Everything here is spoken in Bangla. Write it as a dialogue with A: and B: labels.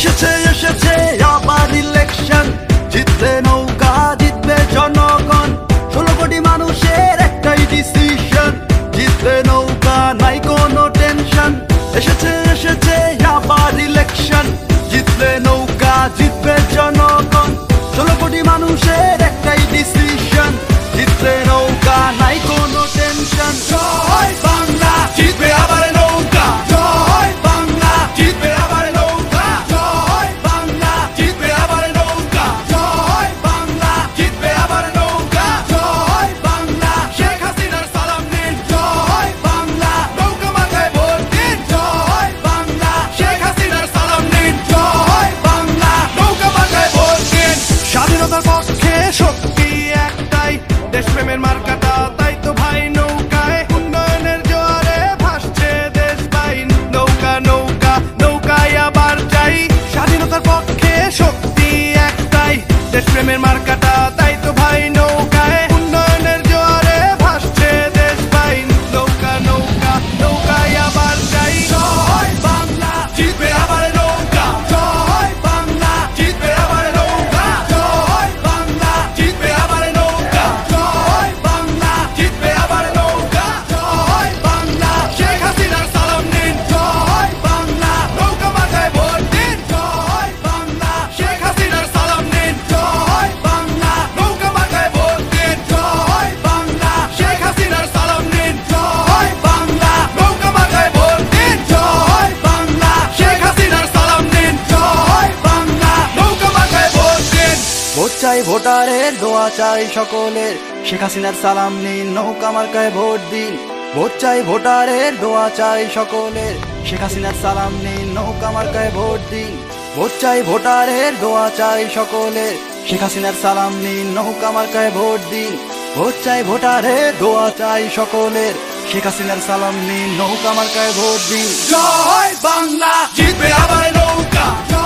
A: এসেছে এসেছে আবার ইলেকশন, জিতবে নৌকা জিতবে জনগণ, 16 কোটি মানুষের একটাই ডিসিশন, জিতবে নৌকা নাই কোনো টেনশন। এসেছে এসেছে আবার ইলেকশন, জিতবে নৌকা জিতবে জনগণ, 16 কোটি মানুষের একটাই ডিসিশন, জিতবে নৌকা নাই কোনো টেনশন। জয় বাংলা, জিতবে আবার নৌকা, জয় বাংলা, জিতবে আবার নৌকা, জয় বাংলা, জিতবে আবার নৌকা, জয় বাংলা, জিতবে আবার নৌকা, জয় বাংলা। শেখ হাসিনার সালাম নিন, জয় বাংলা, নৌকা মাথায় ভোট দিন, জয় বাংলা, শেখ হাসিনার সালাম নিন, জয় বাংলা, নৌকা মাথায় ভোট দিন।
B: স্বাধীনতার পক্ষে শক্তি একটাই, দেশপ্রেমের মার্কাটা তাই তো ভাই নৌকায়, উন্নয়নের জোয়ারে ভাসছে দেশ ভাই, নৌকা নৌকা নৌকায় আবার চাই। স্বাধীনতার পক্ষে শক্তি একটাই, দেশপ্রেমের মার্কাটা তাই তো ভাই নৌকায়, উন্নয়নের জোয়ারে ভাসছে দেশ ভাই, নৌকা নৌকা নৌকায় আবার চাই।
A: জয় বাংলা, জিতবে আবার নৌকা, জয় বাংলা, জিতবে আবার নৌকা, জয় বাংলা, জিতবে আবার নৌকা, জয় বাংলা, জিতবে আবার নৌকা, জয় বাংলা। শেখ হাসিনার সালাম নিন, জয় বাংলা, নৌকা মাথায় ভোট দিন, জয় বাংলা, শেখ হাসিনার সালাম নিন, জয় বাংলা, নৌকা মাথায় ভোট দিন, জয় বাংলা, শেখ হাসিনার সালাম নিন, জয় বাংলা, নৌকা মাথায় ভোট দিন, জয় বাংলা, শেখ হাসিনার সালাম নিন, জয় বাংলা, নৌকা মাথায় ভোট দিন। ভোট চাই ভোটারের, দোয়া চাই সকলের, শেখ হাসিনার সালাম নিন, নৌকা মার্কায় ভোট দিন। ভোট চাই ভোটারের, দোয়া চাই সকলের, শেখ হাসিনার সালাম নিন, নৌকা মার্কায় ভোট দিন। ভোট চাই ভোটারের, দোয়া চাই সকলের, শেখ হাসিনার সালাম নিন, নৌকা মার্কায় ভোট দিন। ভোট চাই ভোটারের, দোয়া চাই সকলের, শেখ হাসিনার সালাম নিন, নৌকা মার্কায় ভোট দিন। জয় বাংলা, জিতবে আবার নৌকা।